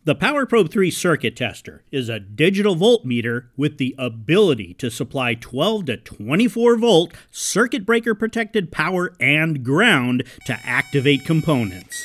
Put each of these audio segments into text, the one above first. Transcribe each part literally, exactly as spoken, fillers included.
The PowerProbe three circuit tester is a digital voltmeter with the ability to supply twelve to twenty-four volt circuit breaker protected power and ground to activate components.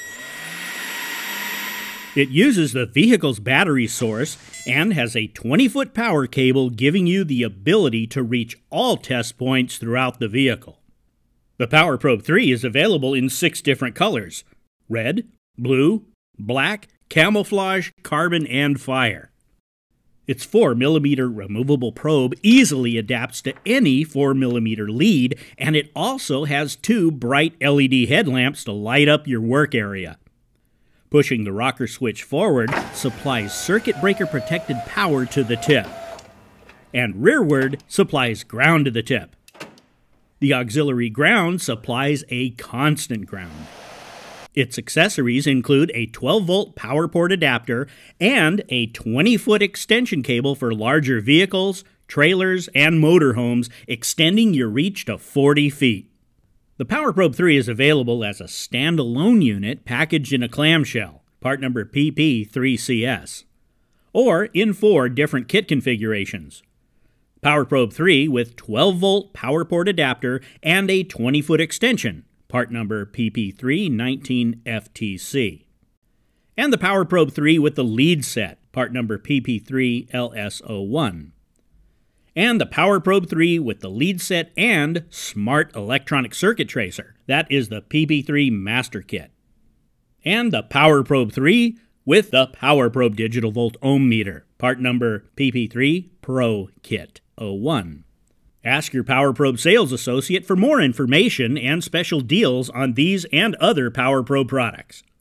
It uses the vehicle's battery source and has a twenty foot power cable giving you the ability to reach all test points throughout the vehicle. The PowerProbe three is available in six different colors: red, blue, black, camouflage, carbon, and fire. Its four millimeter removable probe easily adapts to any four millimeter lead, and it also has two bright L E D headlamps to light up your work area. Pushing the rocker switch forward supplies circuit breaker protected power to the tip, and rearward supplies ground to the tip. The auxiliary ground supplies a constant ground. Its accessories include a twelve volt power port adapter and a twenty foot extension cable for larger vehicles, trailers, and motorhomes, extending your reach to forty feet. The PowerProbe three is available as a standalone unit packaged in a clamshell, part number P P three C S, or in four different kit configurations. PowerProbe three with twelve volt power port adapter and a twenty foot extension, part number P P three nineteen F T C. And the PowerProbe three with the lead set, part number P P three L S zero one. And the PowerProbe three with the lead set and Smart Electronic Circuit Tracer, that is the P P three Master Kit. And the PowerProbe three with the PowerProbe Digital Volt Ohm Meter, part number P P three Pro Kit zero one. Ask your PowerProbe sales associate for more information and special deals on these and other PowerProbe products.